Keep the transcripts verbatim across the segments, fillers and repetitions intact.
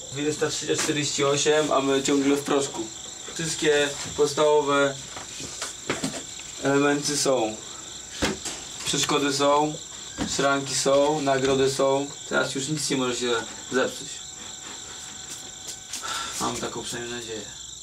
dwudziesta trzecia czterdzieści osiem, a my ciągle w proszku. Wszystkie podstawowe elementy są. Przeszkody są, szranki są, nagrody są. Teraz już nic nie może się zepsuć. Mam taką przynajmniej nadzieję.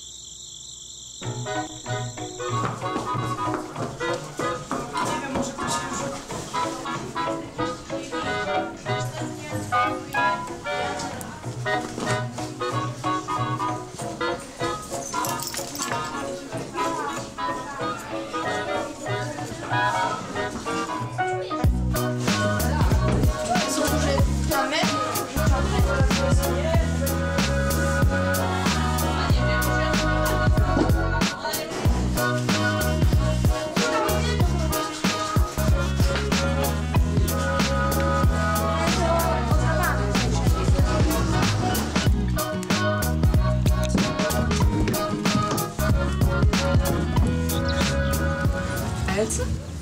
Elce?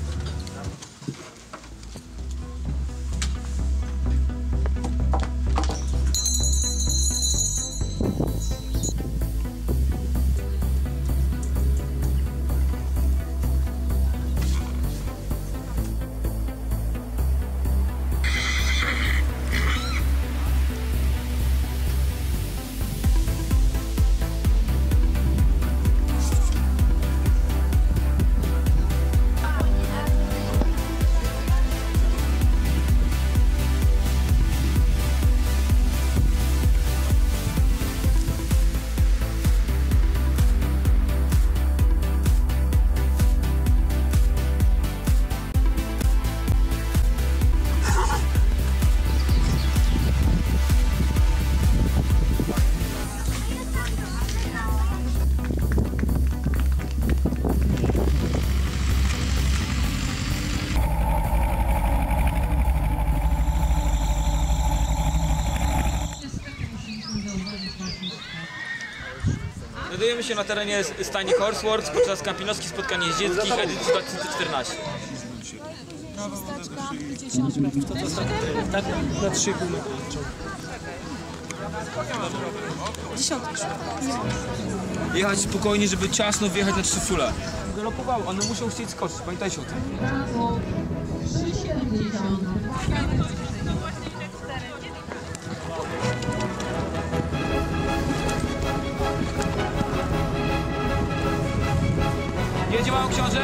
Znajdujemy się na terenie stajni Horseworks podczas kampinoskich spotkań jeździeckich edycji dwa tysiące czternastej. Na trzy i pół metra. Dziesiątka. Jechać spokojnie, żeby ciasno wjechać na trzy fule. Galopowały, one muszą chcieć skoczyć, pamiętajcie o tym. Jedzie mało książę?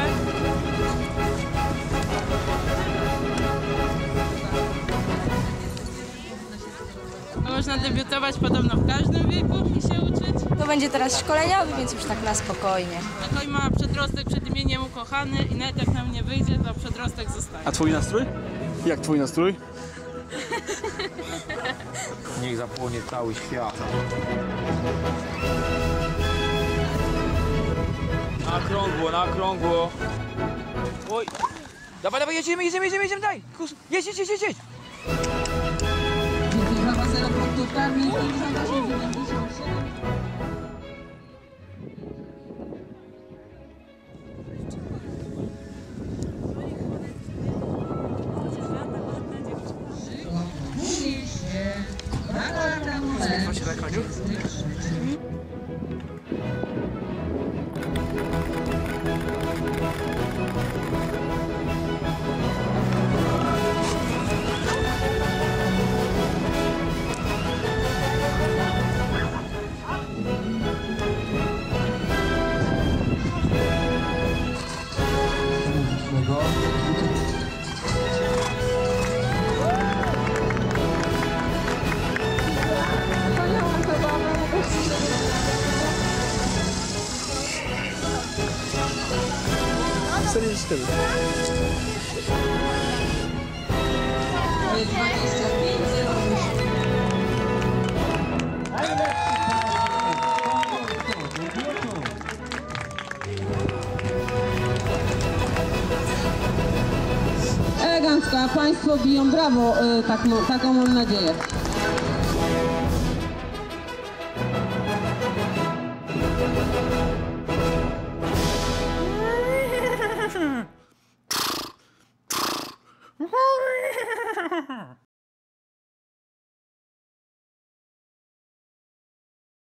Można debiutować podobno w każdym wieku i się uczyć. To będzie teraz szkoleniowy, więc już tak na spokojnie. Takoj ma przedrostek przed imieniem ukochany i nawet jak nam nie wyjdzie, to przedrostek zostaje. A twój nastrój? Jak twój nastrój? Niech zapłonie cały świat. Na krągło, na krągło. Oj. Dawaj, dawaj, jedziemy, jedziemy, jedziemy, jedziemy, daj. Jedź, jedź, jedź, jedź, jedź. Prawa zero punktów, Kamil pięćdziesiąt osiem dziewięćdziesiąt siedem. Musisz się na numer. Macie na koniu? czterdzieści cztery. dwadzieścia pięć zero osiem. Elegancko, a Państwo biją brawo, tak, taką mam nadzieję.